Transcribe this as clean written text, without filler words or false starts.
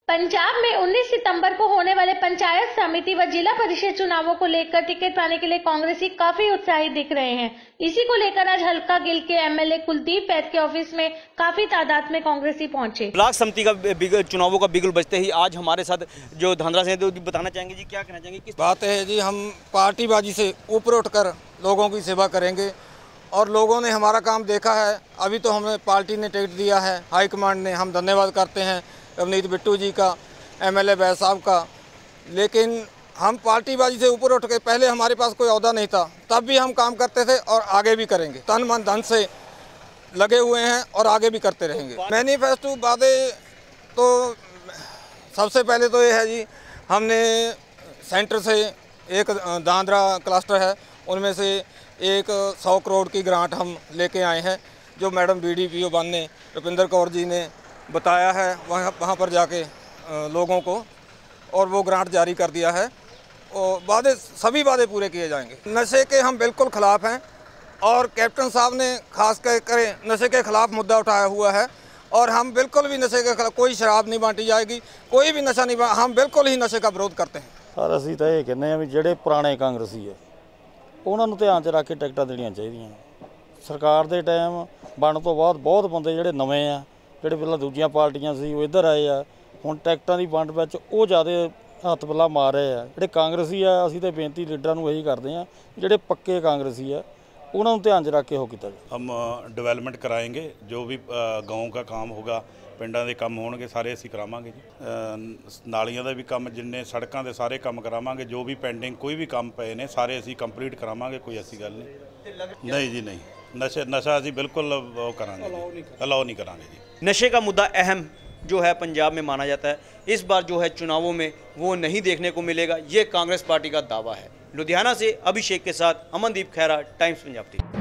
पंजाब में 19 सितंबर को होने वाले पंचायत समिति व जिला परिषद चुनावों को लेकर टिकट पाने के लिए कांग्रेसी काफी उत्साहित दिख रहे हैं। इसी को लेकर आज हल्का गिल के एमएलए कुलदीप वैद के ऑफिस में काफी तादाद में कांग्रेसी पहुंचे। ब्लॉक समिति का चुनावों का बिगुल बजते ही आज हमारे साथ जो धनराज हैं तो बताना चाहेंगे जी, क्या कहना चाहेंगे? किस बात है जी, हम पार्टीबाजी से ऊपर उठकर लोगों की सेवा करेंगे और लोगों ने हमारा काम देखा है। अभी तो हमें पार्टी ने टिकट दिया है, हाईकमांड ने, हम धन्यवाद करते हैं अवनीत बिट्टू जी का, एमएलए वैद साहब का। लेकिन हम पार्टीबाजी से ऊपर उठ के, पहले हमारे पास कोई ओहदा नहीं था, तब भी हम काम करते थे और आगे भी करेंगे। तन मन धन से लगे हुए हैं और आगे भी करते रहेंगे। मैनिफेस्टो वादे तो सबसे पहले तो ये है जी, हमने सेंटर से एक दादरा क्लस्टर है, उनमें से एक 100 करोड़ की ग्रांट हम लेके आए हैं, जो मैडम BDPO बनने रुपिंदर कौर जी ने बताया है वहाँ पर जाके लोगों को, और वो ग्रांट जारी कर दिया है। और वादे, सभी वादे पूरे किए जाएंगे। नशे के हम बिल्कुल ख़िलाफ़ हैं और कैप्टन साहब ने खास कर नशे के ख़िलाफ़ मुद्दा उठाया हुआ है और हम बिल्कुल भी नशे के खिलाफ, कोई शराब नहीं बांटी जाएगी, कोई भी नशा नहीं, हम बिल्कुल ही नशे का विरोध करते हैं। पर असीं तां इह कहने भी ਜਿਹੜੇ ਪੁਰਾਣੇ ਕਾਂਗਰਸੀ ਹੈ ਉਹਨਾਂ ਨੂੰ ਧਿਆਨ 'ਚ ਰੱਖ ਕੇ ਟਿਕਟਾਂ ਦੇਣੀਆਂ ਚਾਹੀਦੀਆਂ। ਸਰਕਾਰ ਦੇ ਟਾਈਮ ਬਣਨ ਤੋਂ ਬਾਅਦ ਬਹੁਤ ਬੰਦੇ ਜਿਹੜੇ ਨਵੇਂ ਆ, ਜਿਹੜੇ ਪਹਿਲਾਂ ਦੂਜੀਆਂ ਪਾਰਟੀਆਂ ਸੀ ਉਹ ਇੱਧਰ ਆਏ ਆ, ਹੁਣ ਟਿਕਟਾਂ ਦੀ ਵੰਡ ਵਿੱਚ ਉਹ ਜ਼ਿਆਦਾ ਹੱਥ ਪੱਲਾ ਮਾਰ ਰਹੇ ਆ। ਜਿਹੜੇ ਕਾਂਗਰਸੀ ਆ, ਅਸੀਂ ਤਾਂ ਬੇਨਤੀ ਲੀਡਰਾਂ ਨੂੰ ਇਹੀ ਕਰਦੇ ਆ, ਜਿਹੜੇ ਪੱਕੇ ਕਾਂਗਰਸੀ ਆ ਉਹਨਾਂ ਨੂੰ ध्यान 'ਚ ਰੱਖ के हो किया जाए। हम डेवलपमेंट कराएंगे, जो भी गाँव का काम होगा, ਪਿੰਡਾਂ ਦੇ ਕੰਮ ਹੋਣਗੇ ਸਾਰੇ ਅਸੀਂ ਕਰਾਵਾਂਗੇ ਜੀ। ਨਾਲੀਆਂ ਦਾ ਵੀ ਕੰਮ, ਜਿੰਨੇ ਸੜਕਾਂ ਦੇ ਸਾਰੇ ਕੰਮ ਕਰਾਵਾਂਗੇ। ਜੋ ਵੀ ਪੈਂਡਿੰਗ ਕੋਈ ਵੀ ਕੰਮ ਪਏ ਨੇ ਸਾਰੇ ਅਸੀਂ ਕੰਪਲੀਟ ਕਰਾਵਾਂਗੇ, ਕੋਈ ਐਸੀ ਗੱਲ ਨਹੀਂ। नहीं जी, नहीं, नशा ਅਸੀਂ बिल्कुल वो करांगे, अलाउ नहीं करांगे जी। नशे का मुद्दा अहम जो है पंजाब में माना जाता है, इस बार जो है चुनावों में वो नहीं देखने को मिलेगा, ये कांग्रेस पार्टी का दावा है। लुधियाना से अभिषेक के साथ अमनदीप खैरा, टाइम्स पंजाब।